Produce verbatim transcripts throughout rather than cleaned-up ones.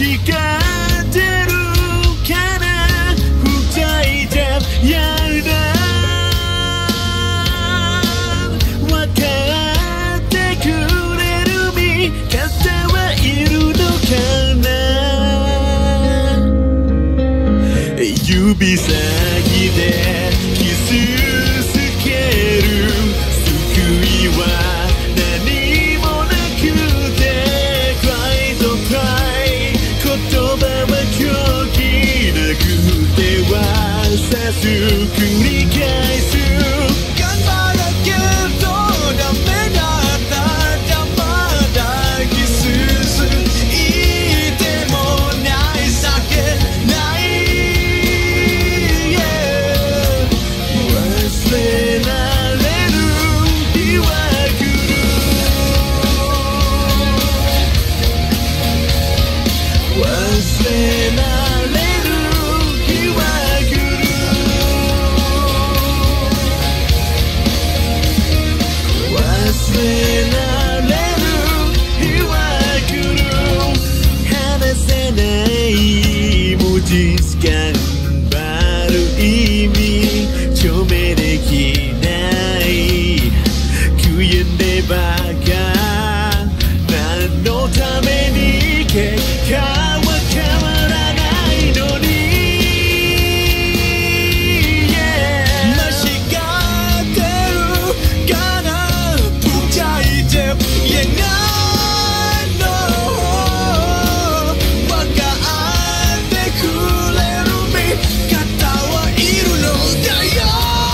光ってるから二人でやるな分かってくれる味方はいるのかな指先でキスつける救いは何もなくて Cry to cry 言葉は狂気なくてはさす繰り返す頑張らけどダメだったまだキスすいてもない酒ない、yeah、忘れられる日は来る忘れられる日は来る忘れられる日は来る話せない文字頑張る意味証明できない悔やんでばか何のために結果は変わらないのに、yeah、間違ってるからぶちゃいて言えないの分かってくれる味方はいるのだよ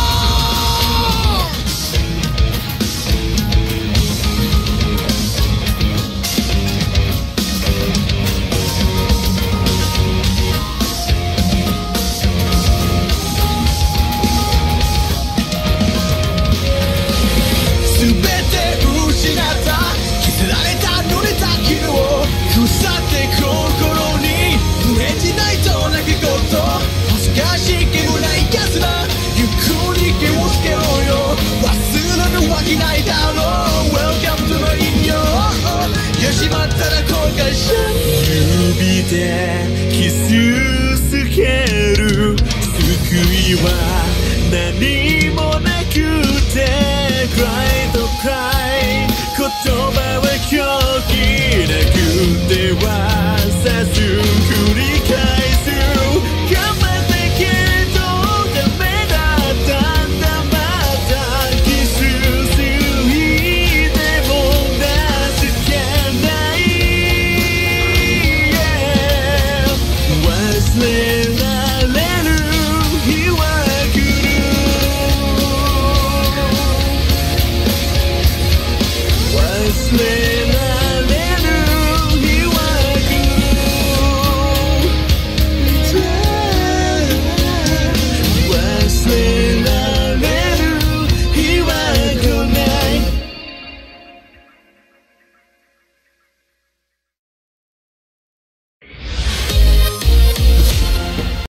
全て失った削られた濡れた絹を腐って心に触れてないと泣き言恥ずかしげもない奴らゆっくり気をつけろよ忘れるわけないだろう Welcome to my in your やしまったら後悔し指でキスつける救いは何もなくて Cry to cry 言葉は狂気なくてはさす繰り返す頑張ったけどダメだったんだまたキスすいても情けない、yeah、忘れ